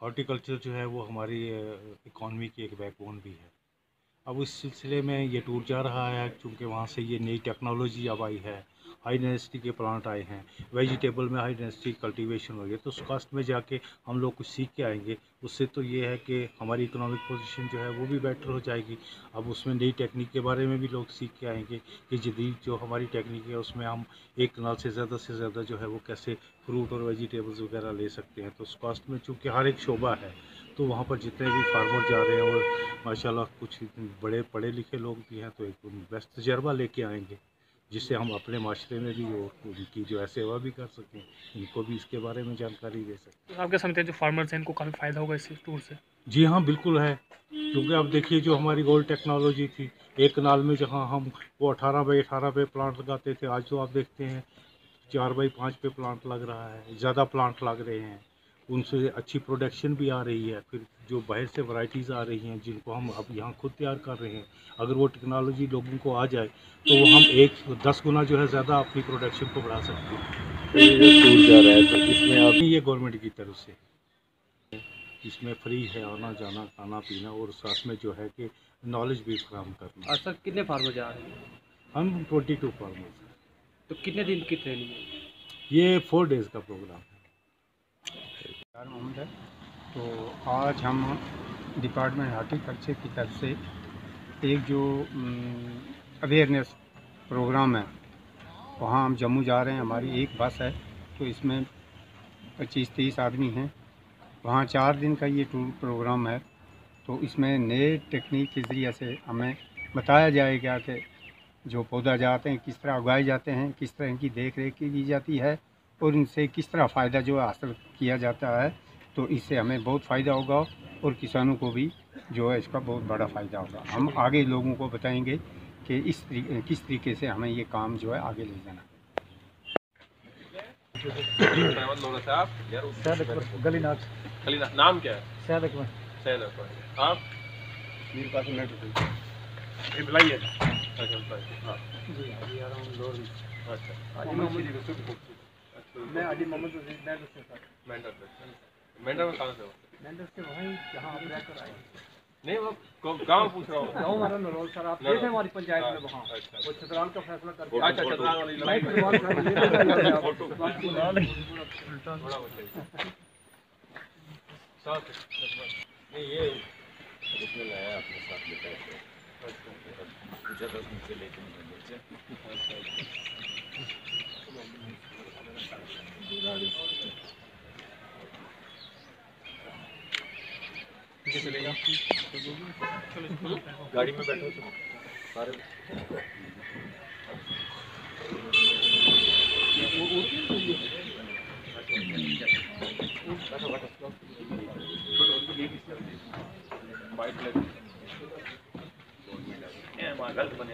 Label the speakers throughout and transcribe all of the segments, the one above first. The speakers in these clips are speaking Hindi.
Speaker 1: हॉर्टिकल्चर जो है वो हमारी इकॉनमी की एक बैकबोन भी है। अब इस सिलसिले में ये टूर जा रहा है क्योंकि वहाँ से ये नई टेक्नोलॉजी अब आई है, हाई डेंसिटी के प्लांट आए हैं, वेजिटेबल में हाई डेंसिटी कल्टीवेशन हो गई, तो उस कास्ट में जाके हम लोग कुछ सीख के आएंगे। उससे तो ये है कि हमारी इकोनॉमिक पोजीशन जो है वो भी बेटर हो जाएगी। अब उसमें नई टेक्निक के बारे में भी लोग सीख के आएंगे कि जदीद जो हमारी टेक्निक है उसमें हम एक कनाल से ज़्यादा जो है वो कैसे फ्रूट और वेजिटेबल्स वगैरह ले सकते हैं। तो उस कास्ट में चूँकि हर एक शोबा है तो वहाँ पर जितने भी फार्मर जा रहे हैं और माशाल्लाह कुछ बड़े पढ़े लिखे लोग भी हैं तो एक बेस्ट तजर्बा लेके आएंगे जिससे हम अपने माशरे में भी और उनकी जो है सेवा भी कर सकें, इनको भी इसके बारे में जानकारी दे सकें।
Speaker 2: आप क्या समझते हैं जो फार्मर्स हैं इनको काफ़ी फ़ायदा होगा इस टूर से?
Speaker 1: जी हाँ, बिल्कुल है, क्योंकि अब देखिए जो हमारी ओल्ड टेक्नोलॉजी थी, एक कनाल में जहाँ हम वो 18 बाई 18 पे प्लांट लगाते थे, आज तो आप देखते हैं 4 बाई 5 पे प्लांट लग रहा है, ज़्यादा प्लांट लग रहे हैं, उनसे अच्छी प्रोडक्शन भी आ रही है। फिर जो बाहर से वैरायटीज़ आ रही हैं जिनको हम अब यहाँ खुद तैयार कर रहे हैं, अगर वो टेक्नोलॉजी लोगों को आ जाए तो वो हम 10 गुना जो है ज़्यादा अपनी प्रोडक्शन को बढ़ा सकते हैं।
Speaker 3: टूर जा रहा है तो इसमें आप
Speaker 1: ये गवर्नमेंट की तरफ से इसमें फ्री है आना जाना खाना पीना और साथ में जो है कि नॉलेज भी फराहम करना।
Speaker 4: सर कितने फार्मर जा रहे हैं?
Speaker 1: हम 22 फार्मर्स हैं।
Speaker 4: तो कितने दिन की ट्रेनिंग है?
Speaker 1: ये 4 डेज़ का प्रोग्राम है।
Speaker 5: मोहम्मद है। तो आज हम डिपार्टमेंट हॉर्टिकल्चर की तरफ से एक जो अवेयरनेस प्रोग्राम है वहाँ हम जम्मू जा रहे हैं। हमारी एक बस है तो इसमें 25-30 आदमी हैं। वहाँ 4 दिन का ये टूर प्रोग्राम है। तो इसमें नए टेक्निक के ज़रिए से हमें बताया जाएगा कि जो पौधा जाते हैं किस तरह उगाए जाते हैं, किस तरह इनकी देख रेख की जाती है और इनसे किस तरह फ़ायदा जो हासिल किया जाता है। तो इससे हमें बहुत फ़ायदा होगा और किसानों को भी जो है इसका बहुत बड़ा फ़ायदा होगा। हम आगे लोगों को बताएंगे कि किस तरीके से हमें ये काम जो है आगे ले जाना।
Speaker 3: नाम क्या है?
Speaker 4: सैयद अकबर।
Speaker 3: सैयद अकबर। आप?
Speaker 5: मेरे पास
Speaker 3: बुलाइए। हाँ
Speaker 5: जी अभी आ रहा हूँ लोर।
Speaker 3: अच्छा
Speaker 5: मैं अली मोहम्मद मेंढर से सर।
Speaker 3: मेंढर में कहाँ से हो?
Speaker 5: मेंढर से वहीं जहाँ आप रहकर आए।
Speaker 3: नहीं वो गाँव पूछ रहा हूँ।
Speaker 5: गाँव हमारा नरोल सर। आप देखें हमारी पंचायत में वहाँ
Speaker 3: अच्छा
Speaker 5: वो छतराल का फैसला करके।
Speaker 3: अच्छा छतराल वाली
Speaker 5: लाइट
Speaker 3: नहीं ये उसमें लाया अपने साथ लेकर पूछा था मुझसे लेकिन चलेगा गाड़ी में बैठो तो सारे गलत बने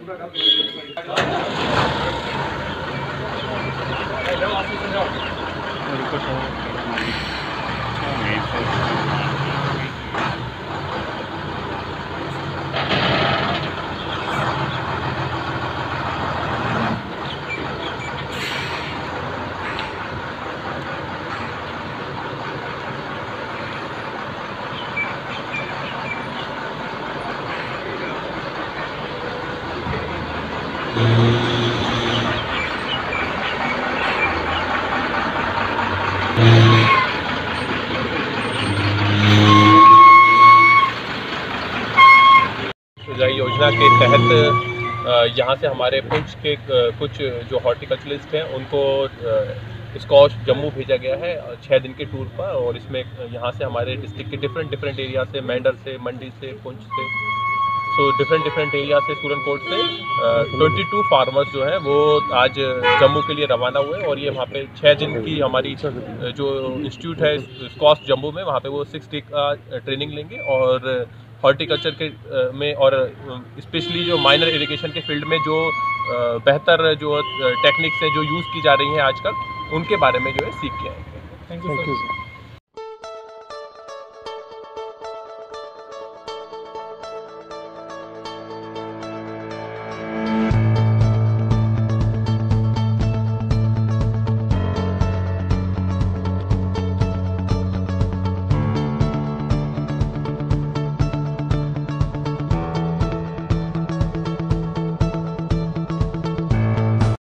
Speaker 3: योजना के तहत यहाँ से हमारे पुंछ के कुछ जो हॉर्टिकल्चरिस्ट हैं उनको स्कॉश जम्मू भेजा गया है 6 दिन के टूर पर। और इसमें यहाँ से हमारे डिस्ट्रिक्ट के डिफरेंट एरिया से, मेंढर से, मंडी से, पुंछ से, सो डिफरेंट एरिया से, सूरनकोट से 22 फार्मर्स जो हैं वो आज जम्मू के लिए रवाना हुए। और ये वहाँ पे 6 दिन की हमारी जो इंस्टीट्यूट है स्कॉश जम्मू में, वहाँ पे वो 6 डे का ट्रेनिंग लेंगे और हॉर्टिकल्चर के में और स्पेशली जो माइनर इरिगेशन के फील्ड में जो बेहतर जो टेक्निक्स हैं जो यूज़ की जा रही हैं आजकल, उनके बारे में जो है सीख के आएंगे।
Speaker 2: Thank you sir.